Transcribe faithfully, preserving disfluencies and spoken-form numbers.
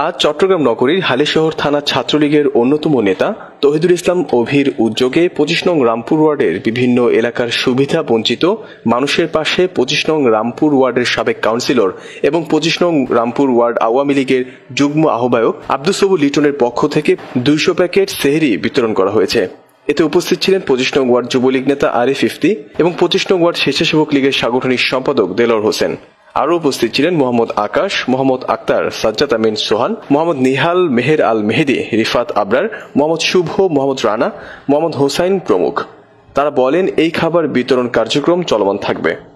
আজ চট্টগ্রাম নগরীর হালিশহর থানা ছাত্রলীগের অন্যতম নেতা তৌহিদুল ইসলাম অভির উদ্যোগে পঁচিশ নং রামপুর ওয়ার্ডের বিভিন্ন এলাকার সুবিধা বঞ্চিত মানুষের পাশে পঁচিশ নং রামপুর ওয়ার্ডের সাবেক কাউন্সিলর এবং পঁচিশ নং রামপুর ওয়ার্ড আওয়ামী লীগের যুগ্ম আহ্বায়ক আব্দুস সবুর লিটনের পক্ষ থেকে দুইশো প্যাকেট সেহরি বিতরণ করা হয়েছে। এতে উপস্থিত ছিলেন পঁচিশ নং ওয়ার্ড যুবলীগ নেতা আরিফ ইফতি এবং পঁচিশ নং ওয়ার্ড স্বেচ্ছাসেবক লীগের সাংগঠনিক সম্পাদক দেলোয়ার হোসেন। আরও উপস্থিত ছিলেন মোহাম্মদ আকাশ, মোহাম্মদ আক্তার, সাজ্জাদ আমিন সোহান, মোহাম্মদ নিহাল, মেহের আল মেহেদি, রিফাত আবরার, মোহাম্মদ শুভ, মোহাম্মদ রানা, মোহাম্মদ হোসাইন প্রমুখ। তারা বলেন, এই খাবার বিতরণ কার্যক্রম চলমান থাকবে।